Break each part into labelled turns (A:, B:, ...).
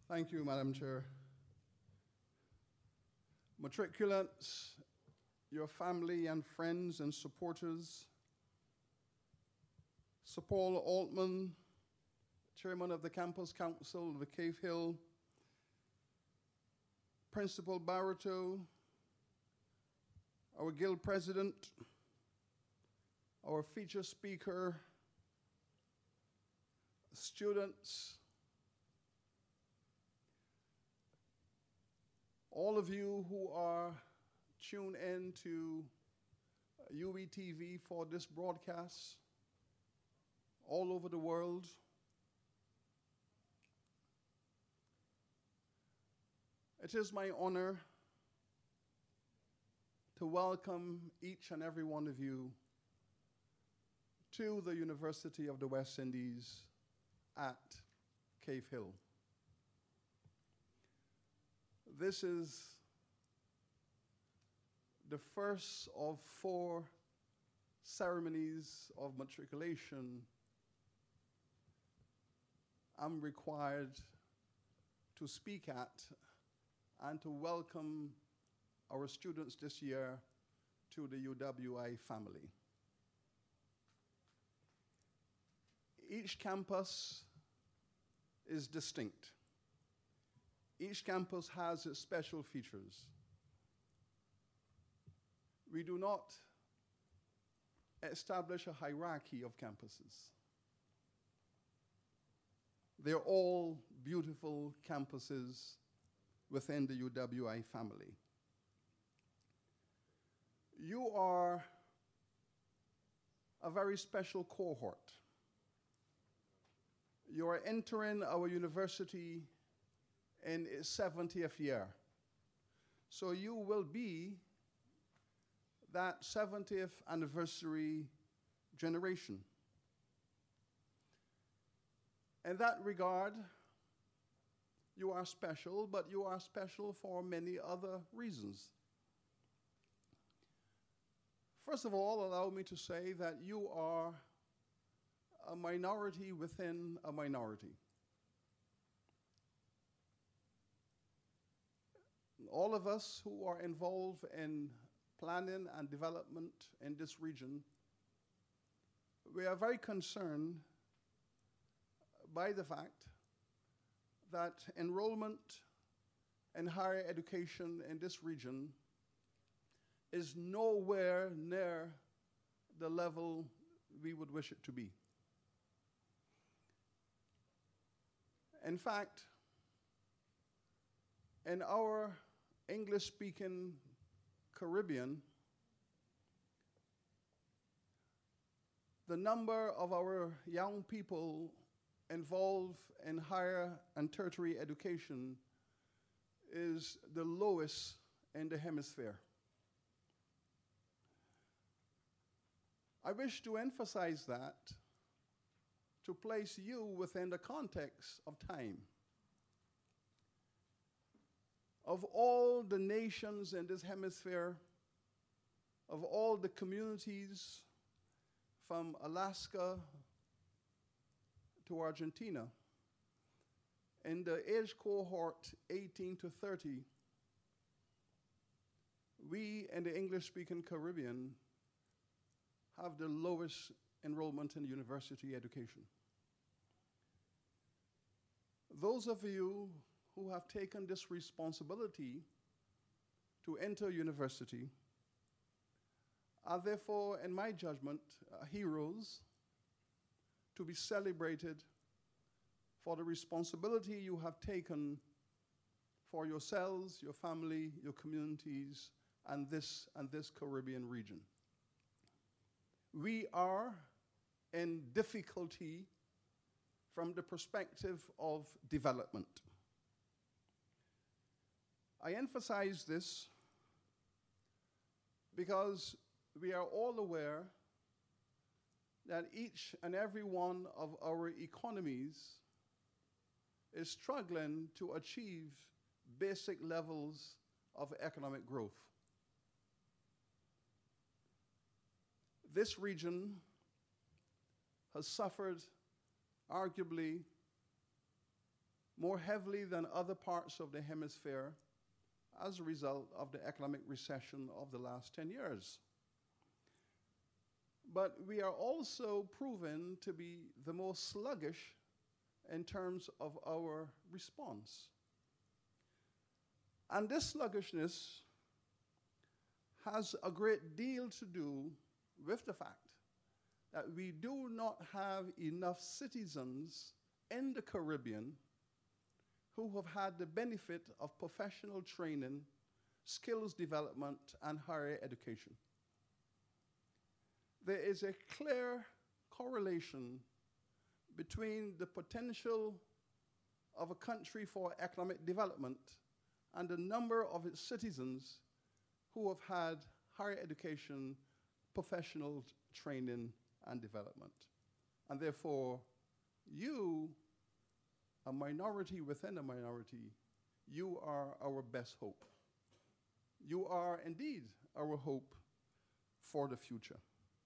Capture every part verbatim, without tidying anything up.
A: Thank you, Madam Chair. Matriculants, your family and friends and supporters, Sir Paul Altman, Chairman of the Campus Council of the Cave Hill, Principal Barito, our Guild President, our feature speaker, students, all of you who are tuned in to U B T V for this broadcast all over the world. It is my honor to welcome each and every one of you to the University of the West Indies at Cave Hill. This is the first of four ceremonies of matriculation I'm required to speak at and to welcome our students this year to the U W I family. Each campus is distinct. Each campus has its special features. We do not establish a hierarchy of campuses. They're all beautiful campuses within the U W I family. You are a very special cohort. You are entering our university in its seventieth year. So you will be that seventieth anniversary generation. In that regard, you are special, but you are special for many other reasons. First of all, allow me to say that you are a minority within a minority. All of us who are involved in planning and development in this region, we are very concerned by the fact that enrollment in higher education in this region is nowhere near the level we would wish it to be. In fact, in our English-speaking Caribbean, the number of our young people involved in higher and tertiary education is the lowest in the hemisphere. I wish to emphasize that to place you within the context of time. Of all the nations in this hemisphere, of all the communities from Alaska to Argentina, in the age cohort eighteen to thirty, we in the English-speaking Caribbean have the lowest enrollment in university education. Those of you who have taken this responsibility to enter university are therefore, in my judgment, uh, heroes to be celebrated for the responsibility you have taken for yourselves, your family, your communities, and this, and this Caribbean region. We are in difficulty from the perspective of development. I emphasize this because we are all aware that each and every one of our economies is struggling to achieve basic levels of economic growth. This region has suffered arguably more heavily than other parts of the hemisphere as a result of the economic recession of the last ten years. But we are also proven to be the most sluggish in terms of our response. And this sluggishness has a great deal to do with the fact that we do not have enough citizens in the Caribbean who have had the benefit of professional training, skills development, and higher education. There is a clear correlation between the potential of a country for economic development and the number of its citizens who have had higher education, professional training, and development. And therefore, you, a minority within a minority, you are our best hope. You are indeed our hope for the future.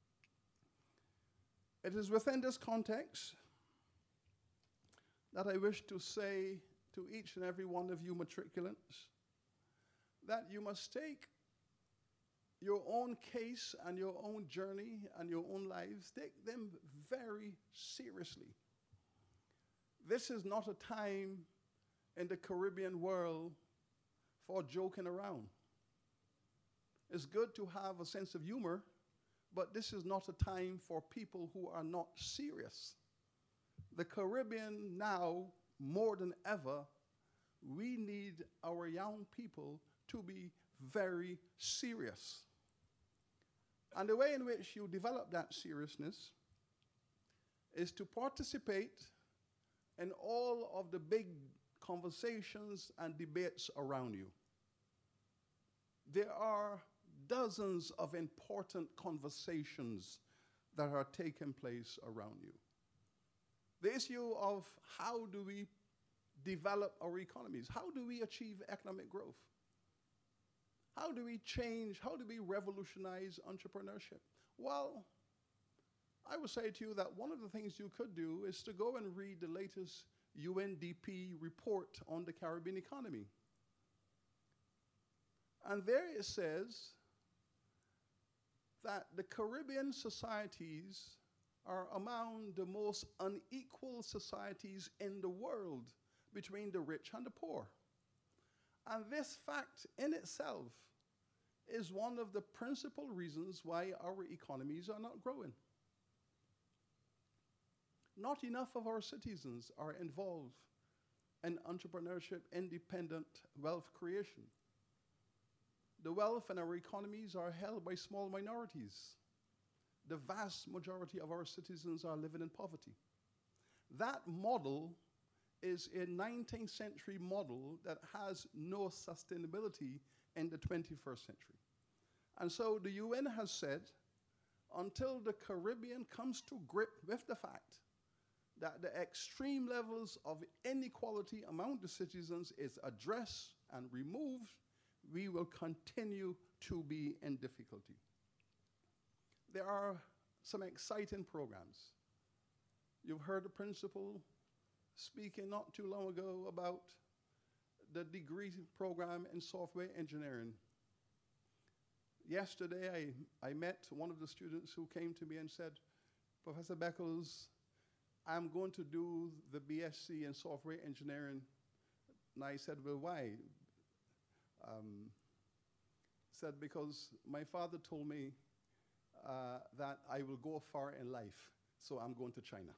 A: It is within this context that I wish to say to each and every one of you matriculants that you must take your own case and your own journey and your own lives, take them very seriously. This is not a time in the Caribbean world for joking around. It's good to have a sense of humor, but this is not a time for people who are not serious. The Caribbean now, more than ever, we need our young people to be very serious. And the way in which you develop that seriousness is to participate in all of the big conversations and debates around you. There are dozens of important conversations that are taking place around you. The issue of how do we develop our economies? How do we achieve economic growth? How do we change, how do we revolutionize entrepreneurship? Well, I would say to you that one of the things you could do is to go and read the latest U N D P report on the Caribbean economy. And there it says that the Caribbean societies are among the most unequal societies in the world between the rich and the poor. And this fact in itself is one of the principal reasons why our economies are not growing. Not enough of our citizens are involved in entrepreneurship, independent wealth creation. The wealth in our economies are held by small minorities. The vast majority of our citizens are living in poverty. That model is a nineteenth century model that has no sustainability in the twenty-first century. And so the U N has said, until the Caribbean comes to grip with the fact that the extreme levels of inequality among the citizens is addressed and removed, we will continue to be in difficulty. There are some exciting programs. You've heard the principal speaking not too long ago about the degree program in software engineering. Yesterday, I, I met one of the students who came to me and said, Professor Beckles, I'm going to do the B S c in software engineering. And I said, well, why? Um, said, because my father told me uh, that I will go far in life, so I'm going to China.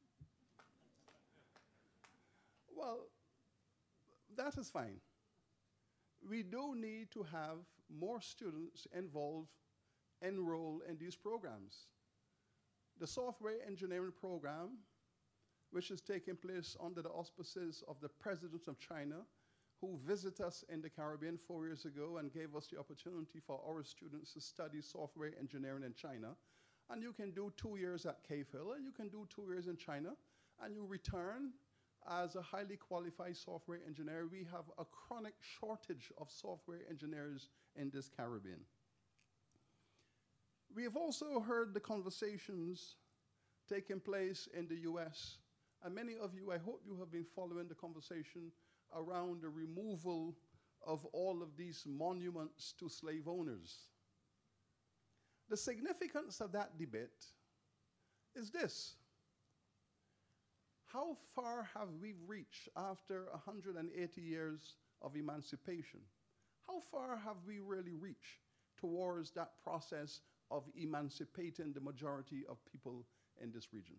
A: Well, that is fine. We do need to have more students involved, enroll in these programs. The software engineering program, which is taking place under the auspices of the President of China, who visited us in the Caribbean four years ago and gave us the opportunity for our students to study software engineering in China. And you can do two years at Cave Hill, and you can do two years in China, and you return as a highly qualified software engineer. We have a chronic shortage of software engineers in this Caribbean. We have also heard the conversations taking place in the U S And many of you, I hope you have been following the conversation around the removal of all of these monuments to slave owners. The significance of that debate is this. How far have we reached after one hundred eighty years of emancipation? How far have we really reached towards that process of emancipating the majority of people in this region?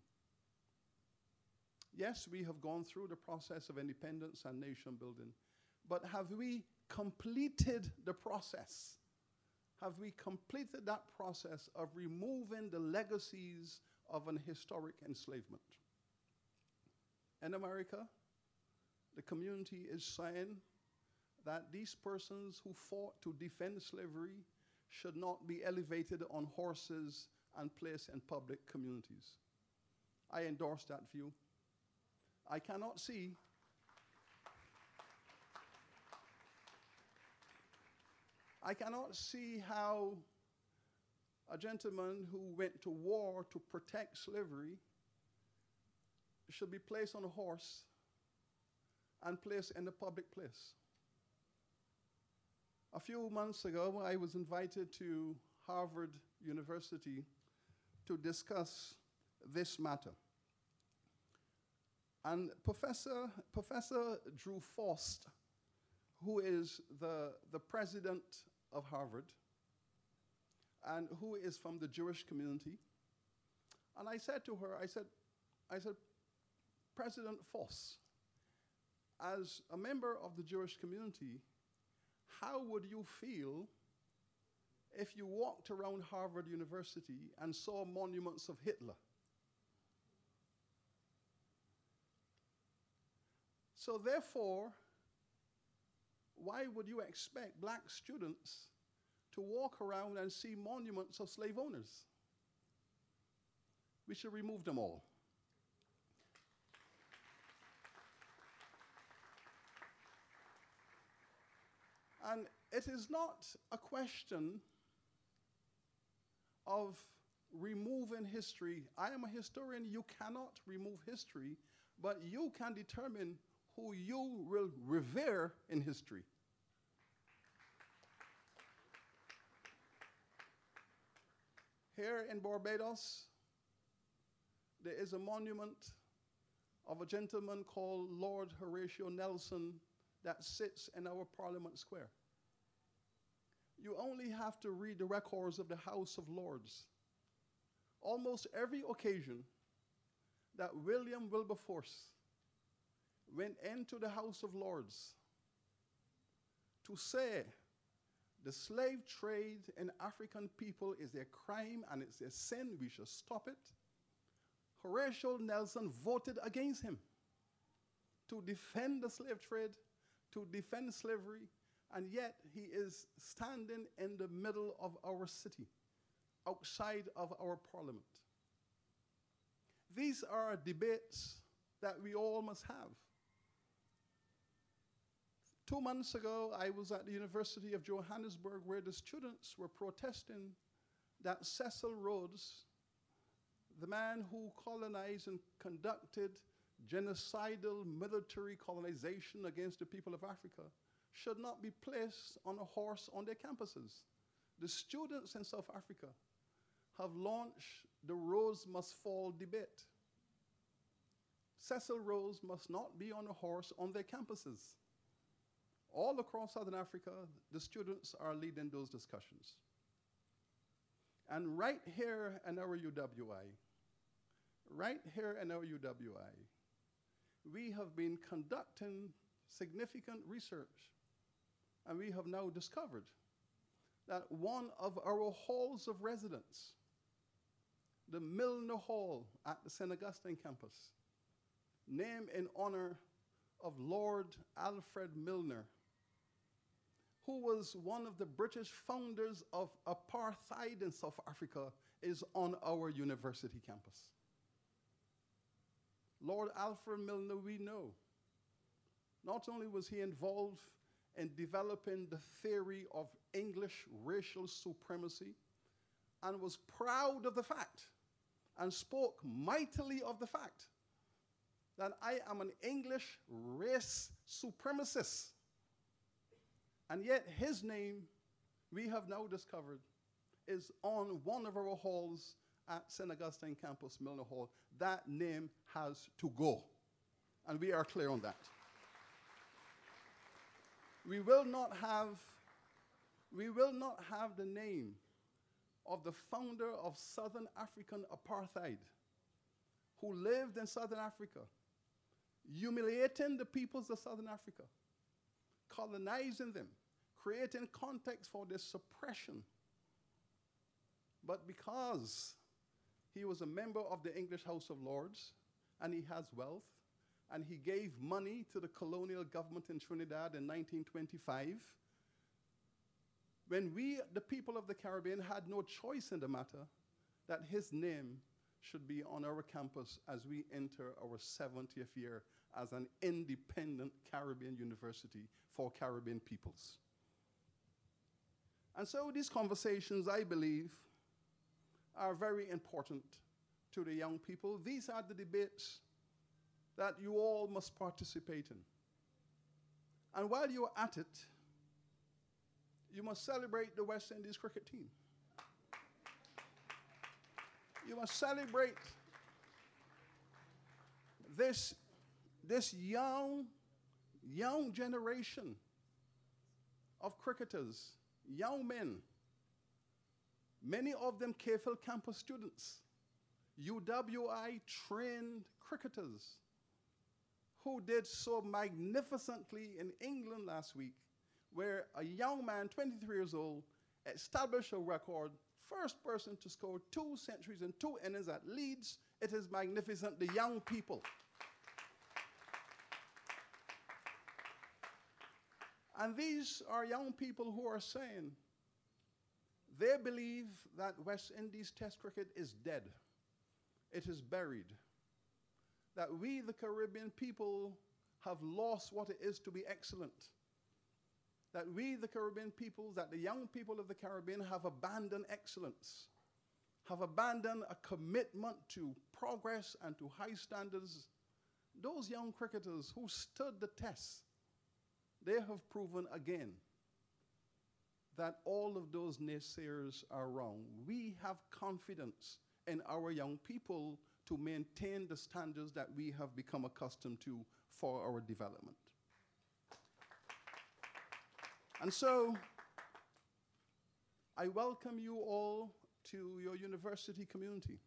A: Yes, we have gone through the process of independence and nation building, but have we completed the process? Have we completed that process of removing the legacies of an historic enslavement? In America, the community is saying that these persons who fought to defend slavery should not be elevated on horses and placed in public communities. I endorse that view. I cannot see I cannot see how a gentleman who went to war to protect slavery should be placed on a horse and placed in a public place. A few months ago, I was invited to Harvard University to discuss this matter. And Professor, Professor Drew Faust, who is the, the president of Harvard and who is from the Jewish community, and I said to her, I said, I said, President Faust, as a member of the Jewish community, how would you feel if you walked around Harvard University and saw monuments of Hitler? So therefore, why would you expect black students to walk around and see monuments of slave owners? We should remove them all. And it is not a question of removing history. I am a historian. You cannot remove history, but you can determine who you will revere in history. Here in Barbados, there is a monument of a gentleman called Lord Horatio Nelson that sits in our Parliament Square. You only have to read the records of the House of Lords. Almost every occasion that William Wilberforce went into the House of Lords to say the slave trade in African people is a crime and it's a sin, we should stop it, Horatio Nelson voted against him to defend the slave trade, to defend slavery, and yet he is standing in the middle of our city, outside of our parliament. These are debates that we all must have. Two months ago, I was at the University of Johannesburg where the students were protesting that Cecil Rhodes, the man who colonized and conducted genocidal military colonization against the people of Africa, should not be placed on a horse on their campuses. The students in South Africa have launched the Rhodes Must Fall debate. Cecil Rhodes must not be on a horse on their campuses. All across Southern Africa, the students are leading those discussions. And right here in our U W I, right here in our U W I, we have been conducting significant research, and we have now discovered that one of our halls of residence, the Milner Hall at the Saint Augustine campus, named in honor of Lord Alfred Milner, who was one of the British founders of apartheid in South Africa, is on our university campus. Lord Alfred Milner, we know, not only was he involved in developing the theory of English racial supremacy and was proud of the fact and spoke mightily of the fact that I am an English race supremacist. And yet his name, we have now discovered, is on one of our halls at Saint Augustine campus, Milner Hall. That name has to go. And we are clear on that. We will not have, we will not have the name of the founder of Southern African apartheid, who lived in Southern Africa, humiliating the peoples of Southern Africa, colonizing them, creating context for their suppression. But because he was a member of the English House of Lords, and he has wealth, and he gave money to the colonial government in Trinidad in nineteen twenty-five, when we, the people of the Caribbean, had no choice in the matter, that his name should be on our campus as we enter our seventieth year as an independent Caribbean university for Caribbean peoples. And so these conversations, I believe, are very important to the young people. These are the debates that you all must participate in. And while you're at it, you must celebrate the West Indies cricket team. You must celebrate this, this young, young generation of cricketers, young men, many of them K Phil campus students, U W I trained cricketers who did so magnificently in England last week, where a young man, twenty-three years old, established a record, first person to score two centuries in two innings at Leeds. It is magnificent, the young people. And these are young people who are saying they believe that West Indies Test cricket is dead. It is buried. That we, the Caribbean people, have lost what it is to be excellent. That we, the Caribbean people, that the young people of the Caribbean have abandoned excellence, have abandoned a commitment to progress and to high standards. Those young cricketers who stood the test, they have proven again that all of those naysayers are wrong. We have confidence in our young people to maintain the standards that we have become accustomed to for our development. And so, I welcome you all to your university community.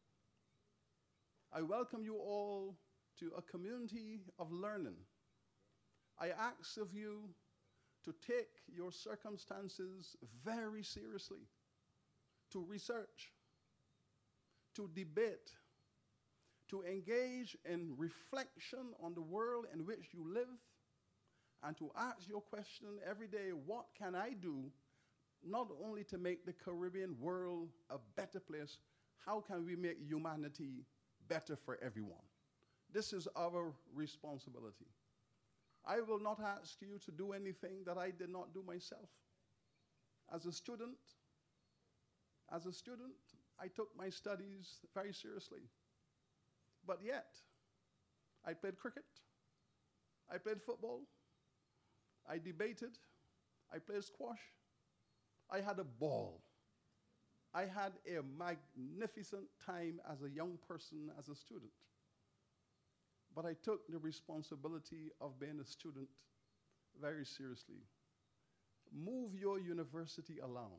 A: I welcome you all to a community of learning. I ask of you to take your circumstances very seriously, to research, to debate, to engage in reflection on the world in which you live, and to ask your question every day, what can I do not only to make the Caribbean world a better place, how can we make humanity better for everyone? This is our responsibility. I will not ask you to do anything that I did not do myself. As a student, as a student, I took my studies very seriously. But yet, I played cricket, I played football, I debated, I played squash, I had a ball. I had a magnificent time as a young person, as a student. But I took the responsibility of being a student very seriously. Move your university along.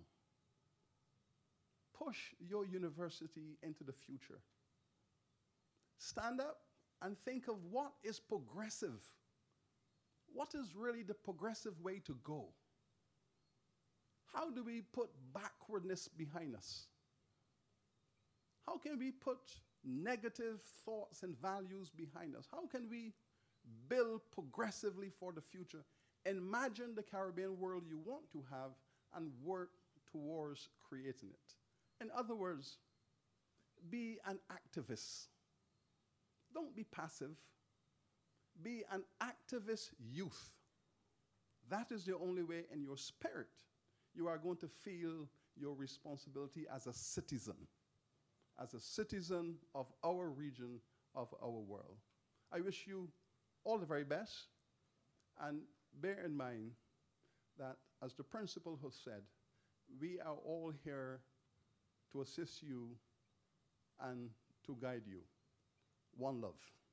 A: Push your university into the future. Stand up and think of what is progressive. What is really the progressive way to go? How do we put backwardness behind us? How can we put negative thoughts and values behind us? How can we build progressively for the future? Imagine the Caribbean world you want to have and work towards creating it. In other words, be an activist. Don't be passive. Be an activist youth. That is the only way in your spirit you are going to feel your responsibility as a citizen, as a citizen of our region, of our world. I wish you all the very best, and bear in mind that, as the principal has said, we are all here to assist you and to guide you. One love.